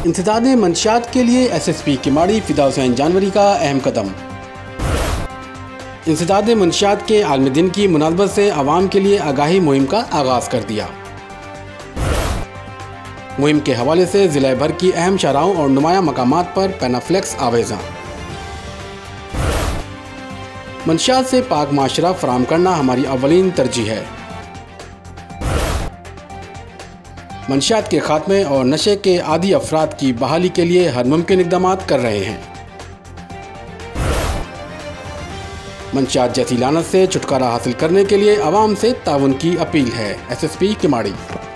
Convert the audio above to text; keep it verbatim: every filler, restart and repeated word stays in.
इंसदाद मंशियात के लिए S S P Kimadi फिदा हुसैन जानवरी का अहम कदम। इंसदाद मंशियात के आलमी दिन की मुनासबत से आवाम के लिए आगाही मुहिम का आगाज़ कर दिया। मुहिम के हवाले से ज़िला भर की अहम शाहराहों और नुमाया मकामात पर पैनाफ्लेक्स आवेज़ा। मंशियात से पाक माशरा फराम करना हमारी अवलीन तरजीह है। मंशियात के खात्मे और नशे के आदी अफराद की बहाली के लिए हर मुमकिन इक़दाम कर रहे हैं। मंशियात जैसी लानत से छुटकारा हासिल करने के लिए आवाम से ताउन की अपील है। S S P Kimadi.